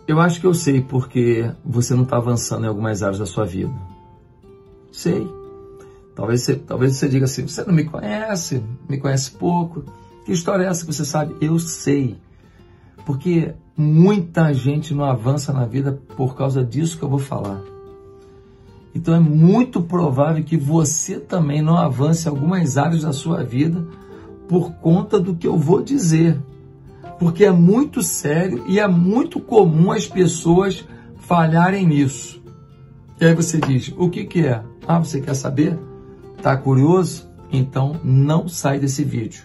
Eu acho que eu sei porque você não está avançando em algumas áreas da sua vida. Sei. Talvez você diga assim, você não me conhece pouco. Que história é essa que você sabe? Eu sei. Porque muita gente não avança na vida por causa disso que eu vou falar. Então é muito provável que você também não avance em algumas áreas da sua vida por conta do que eu vou dizer. Porque é muito sério e é muito comum as pessoas falharem nisso. E aí você diz, o que é? Ah, você quer saber? Tá curioso? Então não sai desse vídeo.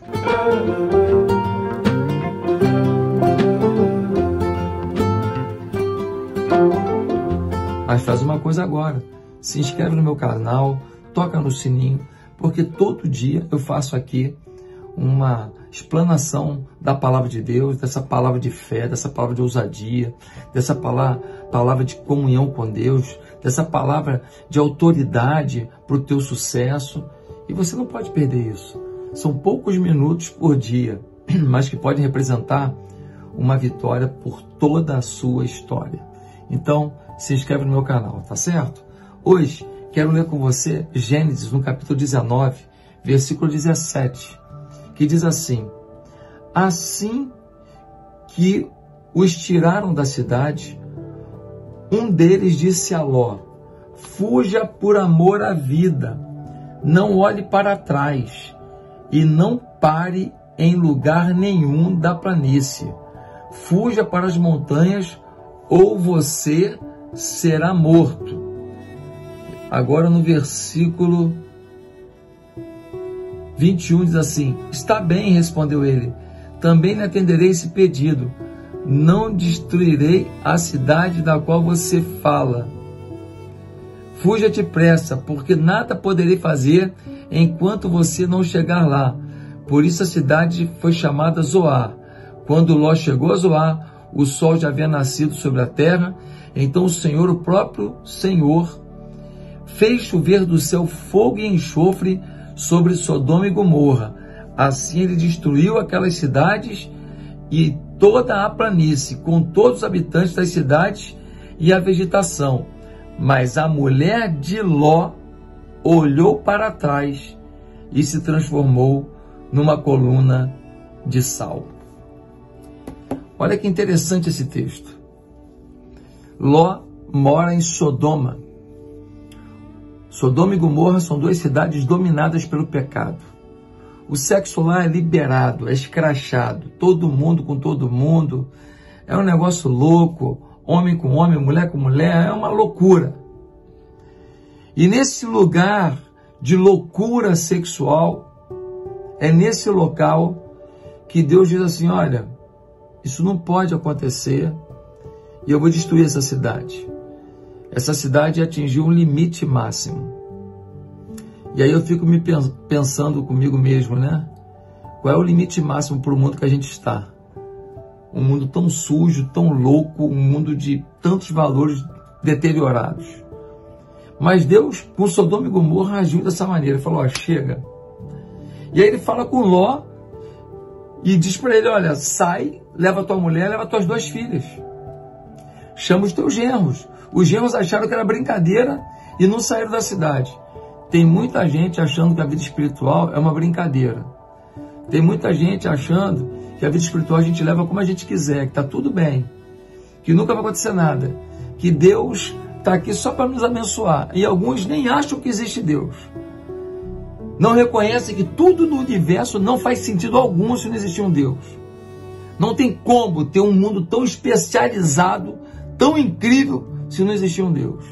Mas faz uma coisa agora. Se inscreve no meu canal, toca no sininho, porque todo dia eu faço aqui uma explanação da palavra de Deus, dessa palavra de fé, dessa palavra de ousadia, dessa palavra de comunhão com Deus, dessa palavra de autoridade para o teu sucesso. E você não pode perder isso. São poucos minutos por dia, mas que podem representar uma vitória por toda a sua história. Então, se inscreve no meu canal, tá certo? Hoje, quero ler com você Gênesis, no capítulo 19, versículo 17, que diz assim: assim que os tiraram da cidade, um deles disse a Ló: fuja por amor à vida, não olhe para trás e não pare em lugar nenhum da planície. Fuja para as montanhas ou você será morto. Agora no versículo 21 diz assim: está bem, respondeu ele, também lhe atenderei esse pedido. Não destruirei a cidade da qual você fala. Fuja depressa, porque nada poderei fazer enquanto você não chegar lá. Por isso a cidade foi chamada Zoar. Quando Ló chegou a Zoar, o sol já havia nascido sobre a terra. Então o próprio Senhor, fez chover do céu fogo e enxofre sobre Sodoma e Gomorra. Assim ele destruiu aquelas cidades e toda a planície, com todos os habitantes das cidades e a vegetação. Mas a mulher de Ló olhou para trás e se transformou numa coluna de sal. Olha que interessante esse texto. Ló mora em Sodoma. Sodoma e Gomorra são duas cidades dominadas pelo pecado. O sexo lá é liberado, é escrachado, todo mundo com todo mundo. É um negócio louco, homem com homem, mulher com mulher, é uma loucura. E nesse lugar de loucura sexual, é nesse local que Deus diz assim: olha, isso não pode acontecer e eu vou destruir essa cidade. Essa cidade atingiu um limite máximo. E aí eu fico me pensando comigo mesmo, né? Qual é o limite máximo para o mundo que a gente está? Um mundo tão sujo, tão louco, um mundo de tantos valores deteriorados. Mas Deus, com Sodoma e Gomorra, agiu dessa maneira. Ele falou: ó, chega. E aí ele fala com Ló e diz para ele: olha, sai, leva tua mulher, leva tuas duas filhas. Chama os teus genros. Os genros acharam que era brincadeira e não saíram da cidade. Tem muita gente achando que a vida espiritual é uma brincadeira. Tem muita gente achando que a vida espiritual a gente leva como a gente quiser, que está tudo bem, que nunca vai acontecer nada, que Deus está aqui só para nos abençoar. E alguns nem acham que existe Deus. Não reconhecem que tudo no universo não faz sentido algum se não existir um Deus. Não tem como ter um mundo tão especializado, tão incrível, se não existir um Deus.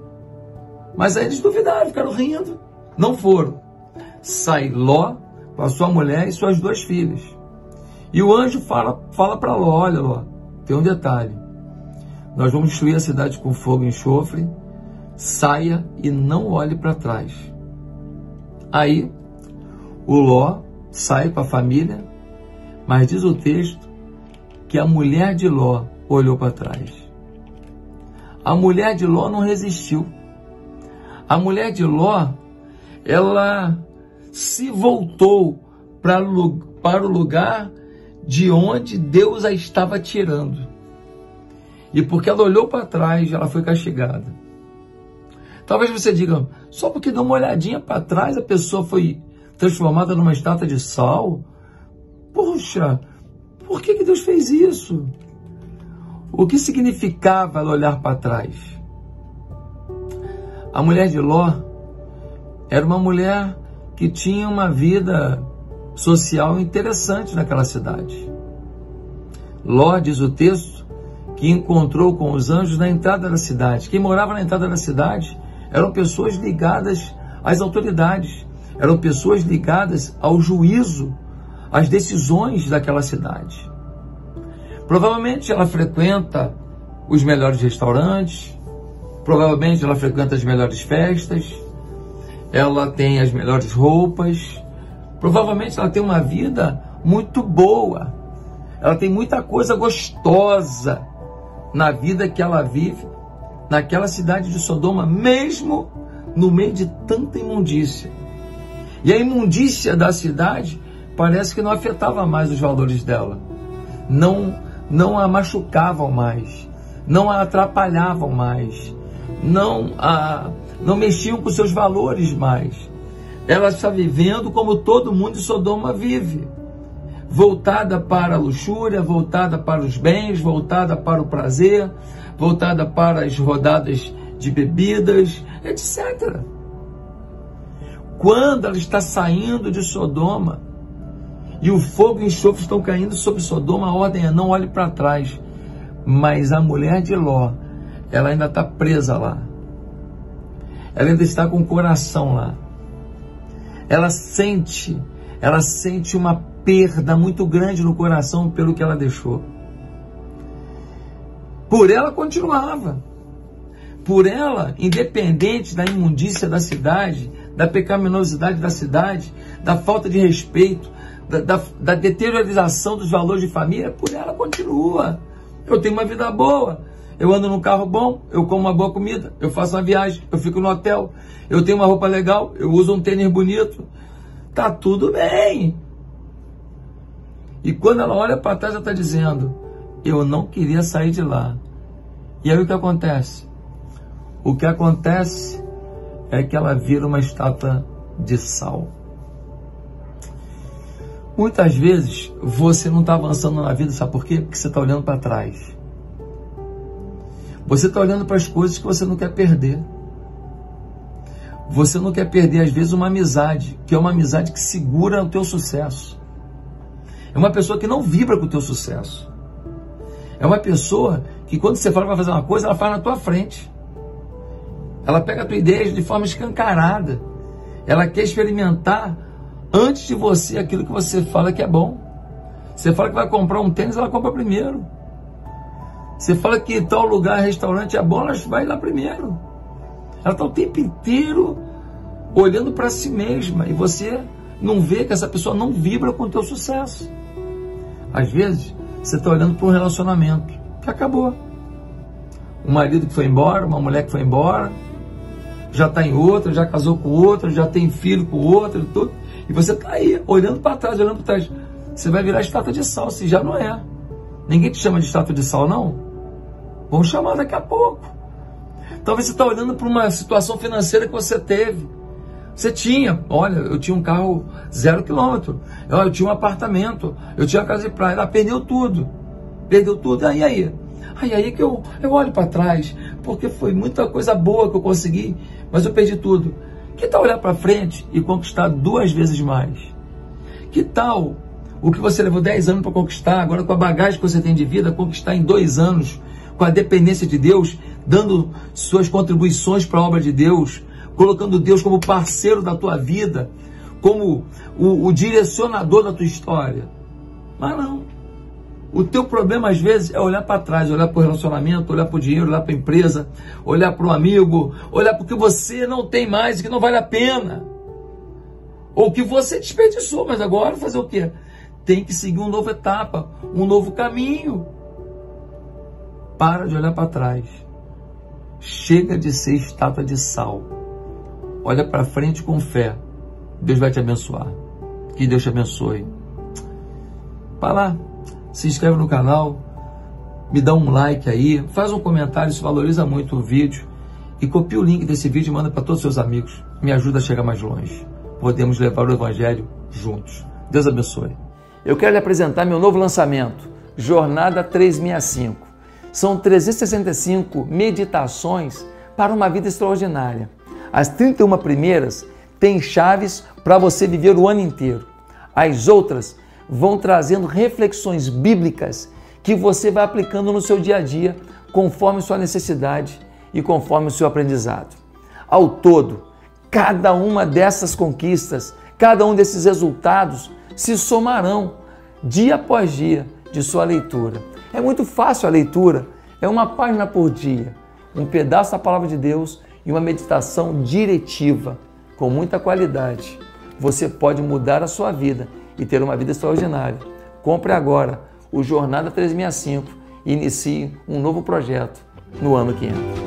Mas aí eles duvidaram, ficaram rindo. Não foram. Sai Ló com a sua mulher e suas duas filhas. E o anjo fala para Ló: olha, Ló, tem um detalhe. Nós vamos destruir a cidade com fogo e enxofre. Saia e não olhe para trás. Aí o Ló sai com a família, mas diz o texto que a mulher de Ló olhou para trás. A mulher de Ló não resistiu. A mulher de Ló, ela se voltou para o lugar de onde Deus a estava tirando. E porque ela olhou para trás, ela foi castigada. Talvez você diga, só porque deu uma olhadinha para trás, a pessoa foi transformada numa estátua de sal? Poxa, por que Deus fez isso? O que significava ela olhar para trás? A mulher de Ló era uma mulher que tinha uma vida social interessante naquela cidade. Ló, diz o texto, que encontrou com os anjos na entrada da cidade. Quem morava na entrada da cidade eram pessoas ligadas às autoridades, eram pessoas ligadas ao juízo, às decisões daquela cidade. Provavelmente ela frequenta os melhores restaurantes, provavelmente ela frequenta as melhores festas, ela tem as melhores roupas, provavelmente ela tem uma vida muito boa, ela tem muita coisa gostosa na vida que ela vive naquela cidade de Sodoma, mesmo no meio de tanta imundícia. E a imundícia da cidade parece que não afetava mais os valores dela, não a machucavam mais, não a atrapalhavam mais, não mexiam com seus valores mais. Ela está vivendo como todo mundo de Sodoma vive, voltada para a luxúria, voltada para os bens, voltada para o prazer, voltada para as rodadas de bebidas, etc. Quando ela está saindo de Sodoma e o fogo e o enxofre estão caindo sobre Sodoma, a ordem é: não olhe para trás. Mas a mulher de Ló, ela ainda está presa lá. Ela ainda está com o coração lá. Ela sente uma perda muito grande no coração pelo que ela deixou. Por ela continuava. Por ela, independente da imundícia da cidade, da pecaminosidade da cidade, da falta de respeito, da deteriorização dos valores de família, por ela continua. Eu tenho uma vida boa, eu ando num carro bom, eu como uma boa comida, eu faço uma viagem, eu fico no hotel, eu tenho uma roupa legal, eu uso um tênis bonito, tá tudo bem. E quando ela olha para trás, ela está dizendo: eu não queria sair de lá. E aí o que acontece? O que acontece é que ela vira uma estátua de sal. Muitas vezes você não está avançando na vida, sabe por quê? Porque você está olhando para trás. Você está olhando para as coisas que você não quer perder. Você não quer perder, às vezes, uma amizade, que é uma amizade que segura o teu sucesso. É uma pessoa que não vibra com o teu sucesso. É uma pessoa que, quando você fala para fazer uma coisa, ela faz na tua frente. Ela pega a tua ideia de forma escancarada. Ela quer experimentar antes de você aquilo que você fala que é bom. Você fala que vai comprar um tênis, ela compra primeiro. Você fala que tal lugar, restaurante é bom, ela vai lá primeiro. Ela está o tempo inteiro olhando para si mesma. E você não vê que essa pessoa não vibra com o teu sucesso. Às vezes, você está olhando para um relacionamento que acabou. Um marido que foi embora, uma mulher que foi embora, já está em outra, já casou com outra, já tem filho com outra e tudo. E você está aí, olhando para trás, olhando para trás. Você vai virar estátua de sal, se já não é. Ninguém te chama de estátua de sal, não? Vamos chamar daqui a pouco. Talvez você está olhando para uma situação financeira que você teve. Você tinha, olha, eu tinha um carro 0 quilômetro, eu tinha um apartamento, eu tinha uma casa de praia, ela perdeu tudo. Perdeu tudo, aí que eu olho para trás, porque foi muita coisa boa que eu consegui, mas eu perdi tudo. Que tal olhar para frente e conquistar 2 vezes mais? Que tal o que você levou 10 anos para conquistar, agora com a bagagem que você tem de vida, conquistar em 2 anos, com a dependência de Deus, dando suas contribuições para a obra de Deus, colocando Deus como parceiro da tua vida, como o direcionador da tua história? Mas não. O teu problema, às vezes, é olhar para trás, olhar para o relacionamento, olhar para o dinheiro, olhar para a empresa, olhar para o amigo, olhar para o que você não tem mais, que não vale a pena. Ou que você desperdiçou, mas agora fazer o quê? Tem que seguir uma nova etapa, um novo caminho. Para de olhar para trás. Chega de ser estátua de sal. Olha para frente com fé. Deus vai te abençoar. Que Deus te abençoe. Vai lá. Se inscreve no canal, me dá um like aí, faz um comentário, isso valoriza muito o vídeo. E copia o link desse vídeo e manda para todos os seus amigos. Me ajuda a chegar mais longe. Podemos levar o Evangelho juntos. Deus abençoe. Eu quero lhe apresentar meu novo lançamento, Jornada 365. São 365 meditações para uma vida extraordinária. As 31 primeiras têm chaves para você viver o ano inteiro. As outras vão trazendo reflexões bíblicas que você vai aplicando no seu dia a dia, conforme sua necessidade e conforme o seu aprendizado. Ao todo, cada uma dessas conquistas, cada um desses resultados se somarão dia após dia de sua leitura. É muito fácil a leitura, é uma página por dia, um pedaço da Palavra de Deus e uma meditação diretiva, com muita qualidade. Você pode mudar a sua vida e ter uma vida extraordinária. Compre agora o Jornada 365 e inicie um novo projeto no ano que entra.